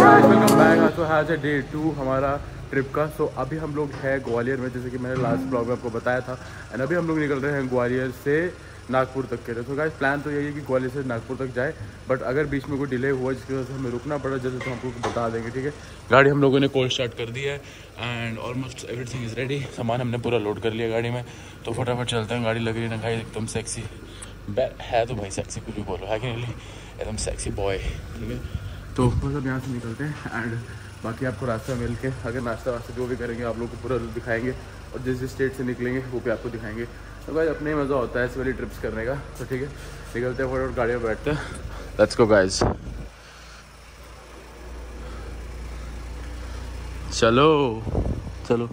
Welcome back. तो आज है डे 2 हमारा ट्रिप का। सो अभी हम लोग हैं ग्वालियर में, जैसे कि मैंने लास्ट ब्लॉग में आपको बताया था। एंड अभी हम लोग निकल रहे हैं ग्वालियर से नागपुर तक के लिए। तो गाइस प्लान तो यही है कि ग्वालियर से नागपुर तक जाए, बट अगर बीच में कोई डिले हुआ जिसकी वजह से हमें रुकना पड़ा जैसे, तो हमको बता देंगे, ठीक है। गाड़ी हम लोगों ने कोल्ड स्टार्ट कर दी है and almost everything is ready. सामान हमने पूरा लोड कर लिया गाड़ी में, तो फटाफट चलते हैं। गाड़ी लग रही है ना गाइस एकदम सेक्सी है, तो भाई सेक्सी कुछ भी बोलो, है कि नहीं, एकदम सेक्सी बॉय, ठीक है। तो मतलब यहाँ से निकलते हैं एंड बाकी आपको रास्ता मिल के अगर नाश्ता वास्ता जो भी करेंगे आप लोग को पूरा दिखाएंगे, और जिस जिस स्टेट से निकलेंगे वो भी आपको दिखाएंगे। तो गाइस अपने ही मज़ा होता है ऐसी वाली ट्रिप्स करने का। तो ठीक है, निकलते हैं फटाफट, गाड़ी में बैठते हैं। लेट्स गो गाइस, चलो चलो।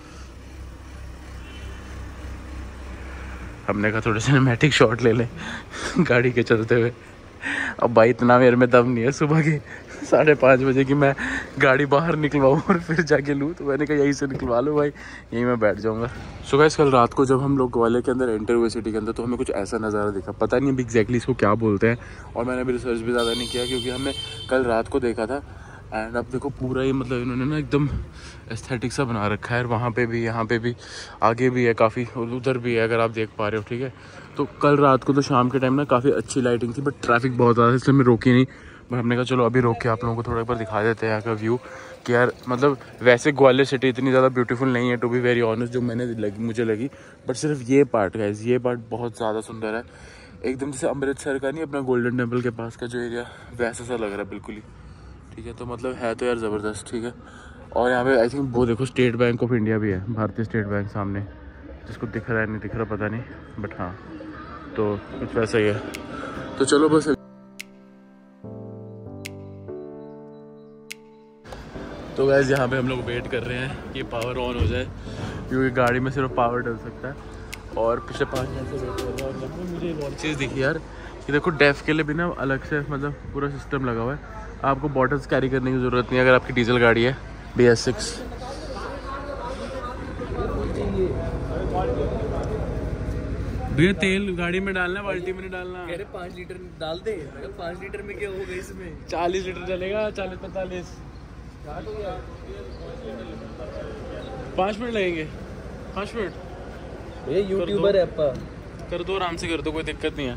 हमने कहा थोड़े सिनेमैटिक शॉट ले लें गाड़ी के चलते हुए। अब भाई इतना मेरे में दम नहीं है सुबह के 5:30 बजे की मैं गाड़ी बाहर निकलवाऊँ और फिर जाके लूँ। तो मैंने कहा यहीं से निकलवा लो भाई, यहीं मैं बैठ जाऊँगा। सो गाइस कल रात को जब हम लोग ग्वालियर के अंदर एंटर हुए सिटी के अंदर, तो हमें कुछ ऐसा नज़ारा दिखा, पता नहीं अभी एग्जैक्टली इसको क्या बोलते हैं, और मैंने अभी रिसर्च भी ज़्यादा नहीं किया क्योंकि हमने कल रात को देखा था। एंड अब देखो पूरा ही मतलब इन्होंने ना एकदम एस्थेटिक सा बना रखा है। वहाँ पे भी, यहाँ पे भी, आगे भी है काफ़ी, और उधर भी है अगर आप देख पा रहे हो, ठीक है। तो कल रात को तो शाम के टाइम ना काफ़ी अच्छी लाइटिंग थी, बट ट्रैफिक बहुत ज़्यादा, इसलिए मैं रोकी नहीं। बट हमने कहा चलो अभी रोक के आप लोगों को थोड़ा एक बार दिखा देते हैं यहाँ का व्यू, कि यार मतलब वैसे ग्वालियर सिटी इतनी ज़्यादा ब्यूटीफुल नहीं है टू बी वेरी ऑनेस्ट, जो मुझे लगी। बट सिर्फ ये पार्ट गाइस, ये पार्ट बहुत ज़्यादा सुंदर है, एकदम जैसे अमृतसर का नहीं, अपना गोल्डन टेम्पल के पास का जो एरिया, वैसा सा लग रहा है बिल्कुल ही, ठीक है। तो मतलब है तो यार ज़बरदस्त, ठीक है। और यहाँ पे आई थिंक वो देखो स्टेट बैंक ऑफ इंडिया भी है, भारतीय स्टेट बैंक सामने, जिसको दिख रहा है नहीं दिख रहा पता नहीं, बट हाँ तो कुछ वैसा ही है। तो चलो बस, तो गाइस यहाँ पे हम लोग वेट कर रहे हैं कि पावर ऑन हो जाए, क्योंकि गाड़ी में सिर्फ पावर डल सकता है। और पिछले 5 मिनट से वेट कर रहा हूँ। और मुझे एक और चीज़ दिखी यार, कि देखो डेफ के लिए भी ना अलग से मतलब पूरा सिस्टम लगा हुआ है, आपको बॉटल्स कैरी करने की ज़रूरत नहीं अगर आपकी डीजल गाड़ी है BS6। भैया तेल गाड़ी में डालना, बाल्टी में नहीं डालना। कह रहे 5 लीटर डाल दे, 5 लीटर में क्या होगा इसमें? 40 लीटर चलेगा, 40-45। 5 मिनट लगेंगे, 5 मिनट। ये यूट्यूबर है अपा, कर दो आराम से, कर दो, कोई दिक्कत नहीं है।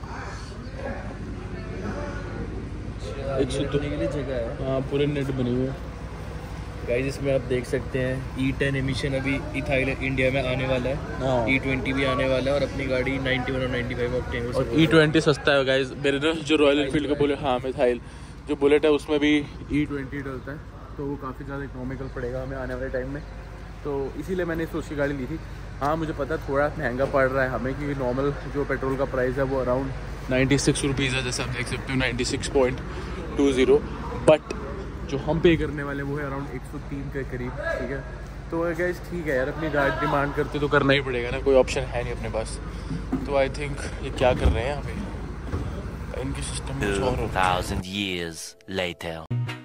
102 के लिए जगह है। हाँ पूरे नेट बनी हुई है गाइस, इसमें आप देख सकते हैं E10 एमिशन अभी इथाइल इंडिया में आने वाला है, E20 भी आने वाला है, और अपनी गाड़ी 91 और 95 ऑक्टेन। और E20 सस्ता है गाइस। मेरे ना जो रॉयल एनफील्ड का बुलेट, हाँ मिथाइल जो बुलेट है उसमें भी E20 डलता है, तो वो काफ़ी ज़्यादा इकोनॉमिकल पड़ेगा हमें आने वाले टाइम में। तो इसीलिए मैंने सोच की गाड़ी ली थी। हाँ मुझे पता थोड़ा महंगा पड़ रहा है हमें, क्योंकि नॉर्मल जो पेट्रोल का प्राइस है वो अराउंड 96 रुपीज़ है, जैसे आप देख सकते हो 96.20, बट जो हम पे करने वाले वो है अराउंड 103 के करीब, ठीक है। तो गाइस ठीक है यार, अपनी गाड़ी डिमांड करते तो करना ही पड़ेगा ना, कोई ऑप्शन है नहीं अपने पास। तो आई थिंक ये क्या कर रहे हैं यहाँ पे, इनके सिस्टम में 2000 years later.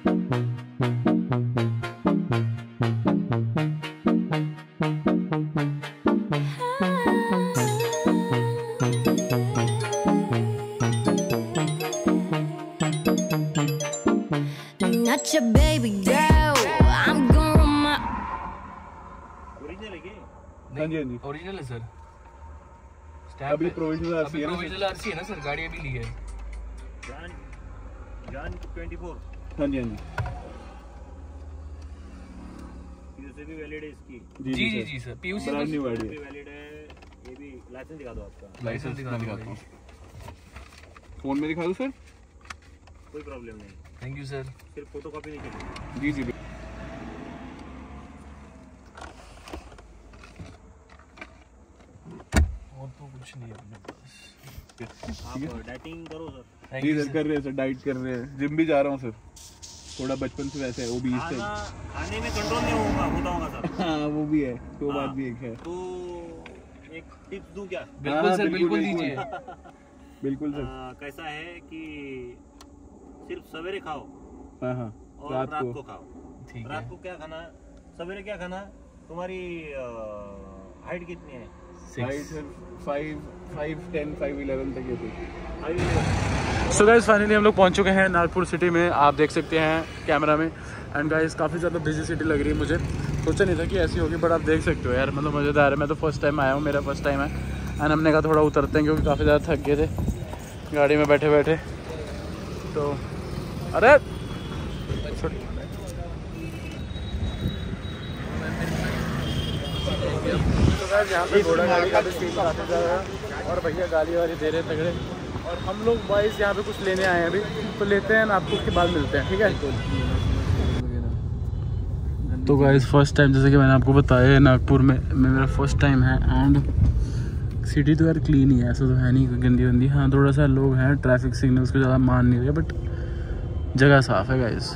Not your baby girl, I'm gonna original है क्या? हाँ जी हाँ जी, ओरिजिनल है सर। अभी प्रोविजनल आरसी है ना, प्रोविजनल आरसी है ना सर, गाड़ी अभी ली है। जान 24 हाँ जी हाँ जी, पीयूसी भी वैलिड है इसकी। जी जी जी सर, पीयूसी ब्रांड न्यू गाड़ी भी है। वैलिड है। ये भी लाइसेंस दिखा दो आपका। लाइसेंस दिखाता हूँ, फ़ोन में दिखा दूँ सर? कोई प्रॉब्लम नहीं, थैंक यू सर। सिर्फ फोटो कॉपी नहीं चाहिए। जी जी। और तो कुछ नहीं है अपने पास। आप डाइटिंग करो सर। थैंक जी यू सर, कर रहे हैं सर, डाइट कर रहे हैं, जिम भी जा रहा हूँ सर, थोड़ा बचपन से वैसे है, वो 20 खाना खाने में कंट्रोल नहीं होता होगा सर। हाँ वो भी है, तो हाँ, बात भी एक है। तो एक टिप्स दूं क्या? बिल्कुल सर, बिल्कुल बिल्कुल दीजिए। बिल्कुल सर। कैसा है कि सिर्फ सवेरे खाओ हाँ हाँ, और रात को खाओ। ठीक है। रात को क्या खाना, सवेरे क्या खाना? तुम्हारी हाइट कितनी है? हाइट सर 5'10", 5'11" तक है। 5'11" सो गाइस फाइनली हम लोग पहुंच चुके हैं नागपुर सिटी में, आप देख सकते हैं कैमरा में। एंड गाइस काफ़ी ज़्यादा बिजी सिटी लग रही है मुझे, सोचा नहीं था कि ऐसी होगी, बट आप देख सकते हो यार, मतलब मज़ेदार है। मैं तो फर्स्ट टाइम आया हूँ, मेरा फर्स्ट टाइम है। एंड हमने कहा थोड़ा उतरते हैं क्योंकि काफ़ी ज़्यादा थक गए थे गाड़ी में बैठे बैठे। तो अरे यहाँ पे घोड़ा गाड़ी का भी सीन काफ़ी ज़्यादा है और भैया गाली वाली दे रहे तगड़े। और हम लोग बॉयज़ यहाँ पे कुछ लेने आए हैं अभी, तो लेते हैं ना, आपको उसके बाद मिलते हैं, ठीक है। तो गाइस फर्स्ट टाइम, जैसे कि मैंने आपको बताया है, नागपुर में मेरा फर्स्ट टाइम है। एंड सिटी तो यार क्लीन ही है, ऐसा तो है नहीं गंदी वंदी। हाँ थोड़ा सा लोग हैं, ट्रैफिक सिग्नल्स को ज़्यादा मान नहीं रहे, बट जगह साफ़ है guys.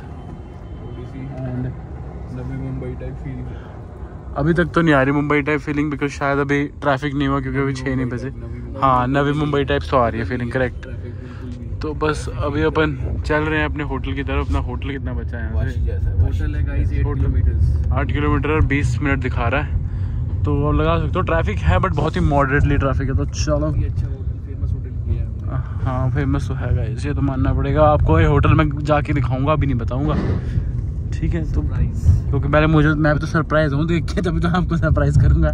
And Navi Mumbai type feeling अभी तक तो नहीं आ रही मुंबई टाइप फीलिंग, बिकॉज शायद अभी ट्रैफिक नहीं हुआ क्योंकि अभी 6 नहीं बजे। हाँ नवी मुंबई टाइप तो आ रही है फीलिंग, करेक्ट। तो बस अभी अपन चल रहे हैं अपने होटल की तरफ। अपना होटल कितना बचा है यहाँ से? होटल है गाइस 8 किलोमीटर 8 किलोमीटर और 20 मिनट दिखा रहा है, तो अब लगा सकते हो। ट्रैफिक है बट बहुत ही मॉडरेटली ट्रैफिक है, तो चलो। अच्छा होटल, फेमस होटल किया है। हाँ फेमस तो है गाइस, ये तो मानना पड़ेगा आपको। ये होटल में जाके दिखाऊंगा, अभी नहीं बताऊंगा, ठीक है। तो क्योंकि मैं तो सरप्राइज हूँ देख के, तभी तो आपको सरप्राइज करूँगा।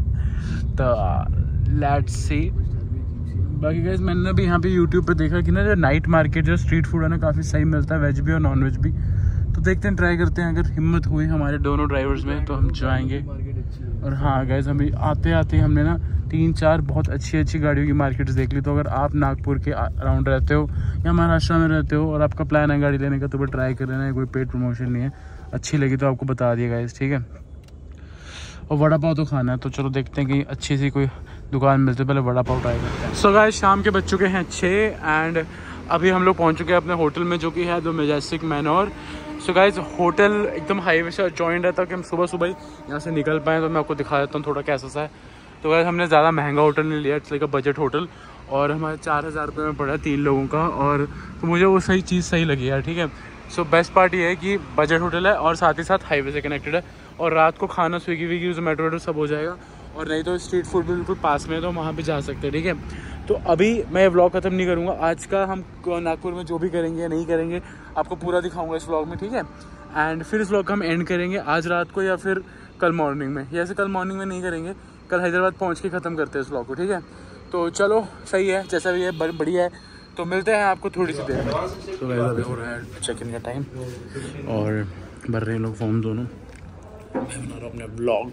तो लेट्स सी। बाकी गाइस मैंने भी यहाँ पे यूट्यूब पे देखा कि ना जो नाइट मार्केट जो स्ट्रीट फूड है ना, काफ़ी सही मिलता है, वेज भी और नॉन वेज भी। तो देखते हैं, ट्राई करते हैं। अगर हिम्मत हुई हमारे दोनों ड्राइवर्स में तो हम जाएंगे। और हाँ गाइस अभी आते आते हमने ना 3-4 बहुत अच्छी गाड़ियों की मार्केट्स देख ली। तो अगर आप नागपुर के अराउंड रहते हो या महाराष्ट्र में रहते हो और आपका प्लान है गाड़ी लेने का, तो वो ट्राई कर लेना है, कोई पेड प्रमोशन नहीं है। अच्छी लगी तो आपको बता दिया गाइस, ठीक है। और वड़ा पाव तो खाना है, तो चलो देखते हैं कि अच्छी सी कोई दुकान मिलती है, पहले वड़ा पाव ट्राई करते हैं। सो गाइस शाम के बज चुके हैं 6 एंड अभी हम लोग पहुंच चुके हैं अपने होटल में, जो कि है the Majestic Manor. So guys hotel एकदम हाईवे से जॉइंट है, ताकि हम सुबह सुबह ही यहाँ से निकल पाएँ। तो मैं आपको दिखा देता हूँ थोड़ा कैसा सा है। तो गाइस हमने ज़्यादा महंगा होटल नहीं लिया, it's like a budget hotel, और हमारे 4000 रुपये में पड़ा 3 लोगों का। और तो मुझे वो सही चीज़ सही लगी यार, ठीक है। सो बेस्ट पार्ट ये है कि बजट होटल है और साथ ही साथ हाईवे से कनेक्टेड है, और रात को खाना स्विगी विगी जोमेटो वेटो सब हो जाएगा। और नहीं तो स्ट्रीट फूड बिल्कुल पास में है, तो वहाँ पे जा सकते हैं, ठीक है। तो अभी मैं ये व्लॉग ख़त्म नहीं करूँगा आज का। हम नागपुर में जो भी करेंगे या नहीं करेंगे आपको पूरा दिखाऊंगा इस व्लॉग में, ठीक है। एंड फिर इस व्लॉग का हम एंड करेंगे आज रात को या फिर कल मॉर्निंग में। या ऐसे कल मॉर्निंग में नहीं करेंगे, कल हैदराबाद पहुँच के ख़त्म करते हैं इस व्लॉग को, ठीक है। तो चलो सही है, जैसा भी है बढ़िया है। तो मिलते हैं आपको थोड़ी सी देर में। तो अभी हो रहा है चेक इन का टाइम और भर रहे हैं लोग फॉर्म दोनों। मैं बना रहा हूँ अपना ब्लॉग।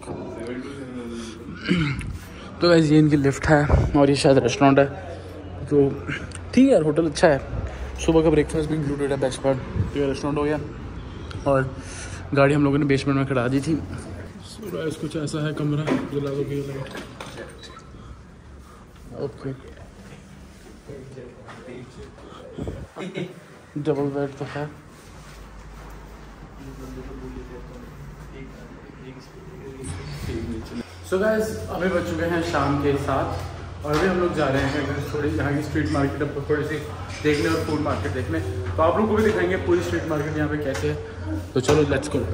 तो वैसे ये इनकी लिफ्ट है और ये शायद रेस्टोरेंट है, तो ठीक है। होटल अच्छा है, सुबह का ब्रेकफास्ट भी इंक्लूडेड है, बेस्ट पार्ट। तो ये रेस्टोरेंट हो गया और गाड़ी हम लोगों ने बेसमेंट में खड़ा दी थी। कुछ ऐसा है कमरा, जला दो लाइट। ओके डबल बेड तो है। सो गाइस अभी बज चुके हैं शाम के 7 और अभी हम लोग जा रहे हैं थोड़ी यहाँ की स्ट्रीट मार्केट अब थोड़ी सी देखने और फूड मार्केट देखने। तो आप लोग को भी दिखाएंगे पूरी स्ट्रीट मार्केट यहाँ पे कैसे है। तो चलो लेट्स गो।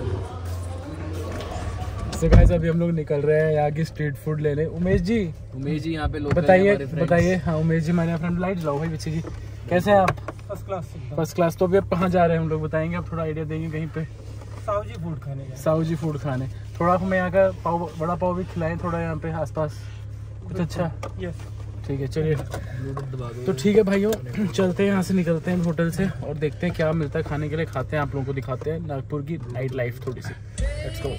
सो गाइस अभी हम लोग निकल रहे हैं यहाँ की स्ट्रीट फूड लेने। उमेश जी यहाँ पे लोग बताइए। हाँ उमेश जी हमारे फ्रेंड, लाइट जलाओ भाई पीछे की। कैसे हैं आप? First class. तो अभी अब कहाँ जा रहे हैं हम लोग, बताएंगे आप, थोड़ा आइडिया देंगे कहीं पे? साहू जी फूड खाने। थोड़ा हमें यहाँ का पाव, वड़ा पाव भी खिलाएं थोड़ा यहाँ पे आसपास कुछ अच्छा। ठीक है चलिए। तो ठीक है भाइयों, चलते हैं यहाँ से, निकलते हैं होटल से और देखते हैं क्या मिलता है खाने के लिए, खाते हैं, आप लोगों को दिखाते हैं नागपुर की नाइट लाइफ थोड़ी सी। Let's go.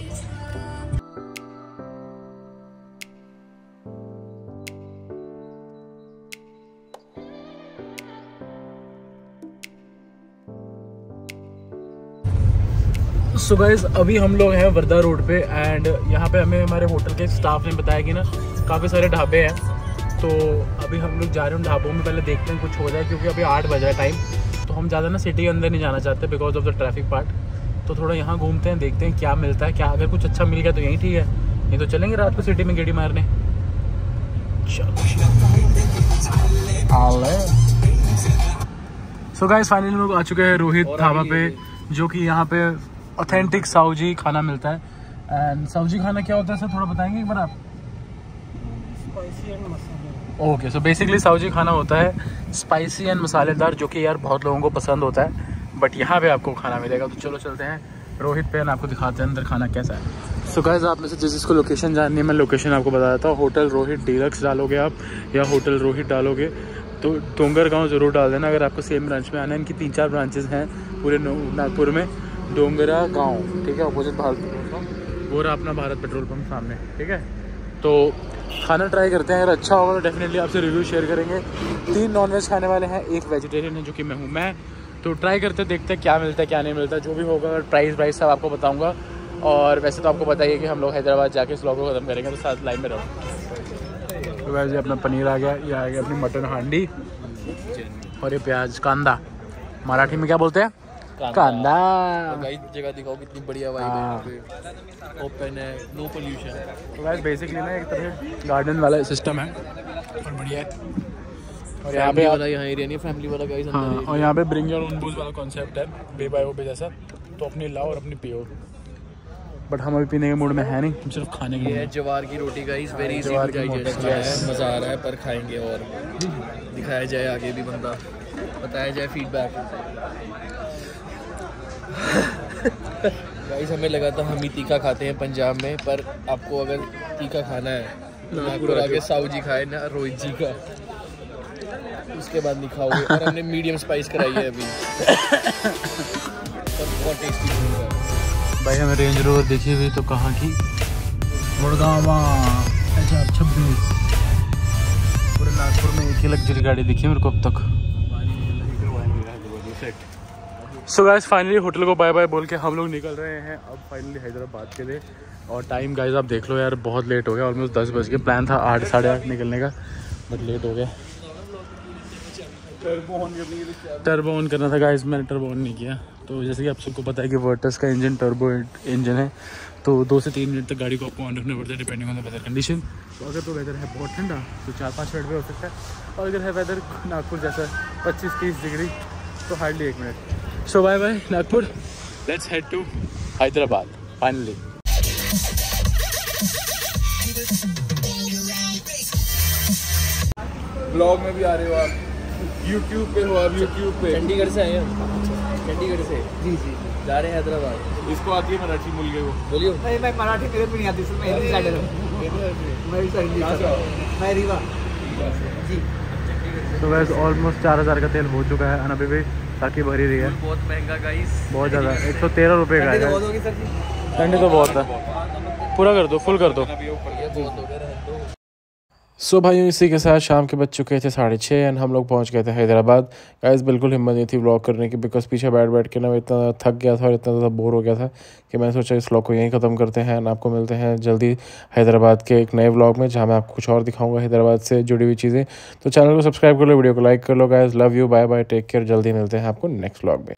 सो गाइस अभी हम लोग हैं वर्धा रोड पे एंड यहाँ पे हमें हमारे होटल के स्टाफ ने बताया कि ना काफ़ी सारे ढाबे हैं। तो अभी हम लोग जा रहे हैं ढाबों में, पहले देखते हैं कुछ हो जाए, क्योंकि अभी 8 बजा है टाइम। तो हम ज़्यादा ना सिटी के अंदर नहीं जाना चाहते because of the traffic part. तो थोड़ा यहाँ घूमते हैं, देखते हैं क्या मिलता है, क्या अगर कुछ अच्छा मिल गया तो यहीं ठीक है, नहीं तो चलेंगे रात को सिटी में गेड़ी मारने। सो गाइस फाइनली हम लोग आ चुके हैं रोहित ढाबा पे, जो कि यहाँ पे ऑथेंटिक साहू जी खाना मिलता है। एंड साहू जी खाना क्या होता है सर, थोड़ा बताएंगे एक बार आप? ओके, सो बेसिकली सऊदी खाना होता है स्पाइसी एंड मसालेदार, जो कि यार बहुत लोगों को पसंद होता है, बट यहाँ पे आपको खाना मिलेगा। तो चलो चलते हैं रोहित पे, आपको दिखाते हैं अंदर खाना कैसा है। सो गाइस, आप में से जिसको लोकेशन जाननी है, मैं लोकेशन आपको बता देता हूँ। होटल रोहित डीलक्स डालोगे आप या होटल रोहित डालोगे तो डोंगरगांव ज़रूर डाल देना अगर आपको सेम ब्रांच में आना है। इनकी 3-4 ब्रांचेज़ हैं पूरे नागपुर में। डोंगरा गाँव, ठीक है, अपोजिट भारत पेट्रोल पम्प, वो रहा अपना भारत पेट्रोल पम्प सामने, ठीक है। तो खाना ट्राई करते हैं, अगर अच्छा होगा तो डेफिनेटली आपसे रिव्यू शेयर करेंगे। 3 नॉनवेज खाने वाले हैं, 1 वेजिटेरियन है जो कि मैं हूँ। मैं तो ट्राई करते देखते हैं क्या मिलता है क्या नहीं मिलता, जो भी होगा। अगर प्राइस सब आपको बताऊँगा। और वैसे तो आपको बताइए कि हम लोग हैदराबाद जाके इस व्लॉग को ख़त्म करेंगे, तो साथ लाइन में रहो। तो वैसे अपना पनीर आ गया, ये आ गया अपनी मटन हांडी, और ये प्याज कांदा, मराठी में क्या बोलते हैं, कांदा। गाइस जगह दिखाओ कितनी बढ़िया वाइब है यहाँ पे, ओपन है, नो पोल्यूशन। तो गाइस बेसिकली ना एक तरह गार्डन वाला सिस्टम है और बढ़िया है। और यहाँ पे वाला यहाँ एरिया नहीं, फैमिली वाला गाइस। हाँ, और यहाँ पे ब्रिंग योर ओन बूज वाला कॉन्सेप्ट है, बे बाय वो जैसा। तो अपनी लाओ और अपनी पियो, बट हम अभी पीने के मूड में है नहीं, हम सिर्फ खाने के। ये जवार की रोटी guys, very easy to digest है, मज़ा आ रहा है, पर खाएंगे और दिखाया जाए आगे भी, बंदा बताया जाए फीडबैक। गाइस हमें लगा था हम ही तीखा खाते हैं पंजाब में, पर आपको अगर तीखा खाना है तो नागपुर आके साऊ जी खाए ना, रोहित जी का, उसके बाद नहीं खाओगे। और हमने मीडियम स्पाइस कराई है अभी, बहुत टेस्टी है भाई। हमें रेंज रोवर देखी हुई तो कहाँ की, गुड़गांव 2026। पूरे नागपुर में एक ही लग्जरी गाड़ी दिखी मेरे को अब तक। सो गाइस फाइनली होटल को बाय बाय बोल के हम लोग निकल रहे हैं अब फाइनली हैदराबाद के लिए। और टाइम गाइस आप देख लो यार, बहुत लेट हो गया, ऑलमोस्ट 10 बज गए। प्लान था 8 साढ़े 8 निकलने का, बट लेट हो गया। टर्बो ऑन करना था गाइस, मैंने टर्बो ऑन नहीं किया। तो जैसे कि आप सबको पता है कि वर्टस का इंजन टर्बो इंजन है, तो 2 से 3 मिनट तक गाड़ी को आपको ऑन रखना पड़ता है depending on the weather condition. तो अगर तो वेदर है बहुत ठंडा तो 4-5 मिनट में हो सकता है, और अगर है वेदर नागपुर जैसा 25-30 डिग्री तो hardly 1 minute. So bye bye Nagpur, let's head to Hyderabad finally. Blog में भी आ रहे हो आप, YouTube पे हो आप, YouTube पे। चंडीगढ़ से आए हम, चंडीगढ़ से जी जा रहे हैं हैदराबाद। इसको आती है मराठी मुलगे को, बोलियो। नहीं मैं मराठी मेरे को नहीं आती सर, मैं हिंदी साइडर हूँ, मैं रीवा जी। तो वैसे ऑलमोस्ट 4000 का तेल हो चुका है, अभी भी ताकि भरी रही है। बहुत महंगा गाइस, बहुत ज़्यादा, 113 रुपये का है। ठंडी तो बहुत है, पूरा कर दो, फुल कर दो। सो भाइयों इसी के साथ शाम के बज चुके थे 6:30 एंड हम लोग पहुंच गए थे हैदराबाद। गाइस बिल्कुल हिम्मत नहीं थी व्लॉग करने की, बिकॉज पीछे बैठ के ना मैं इतना थक गया था और इतना ज़्यादा बोर हो गया था कि मैंने सोचा इस व्लॉग को यहीं ख़त्म करते हैं। एंड आपको मिलते हैं जल्दी हैदराबाद के एक नए व्लॉग में, जहाँ मैं आपको कुछ और दिखाऊंगा हैदराबाद से जुड़ी हुई चीज़ें। तो चैनल को सब्सक्राइब कर लो, वीडियो को लाइक कर लो। Guys love you, bye bye, take care, जल्दी मिलते हैं आपको नेक्स्ट व्लॉग में।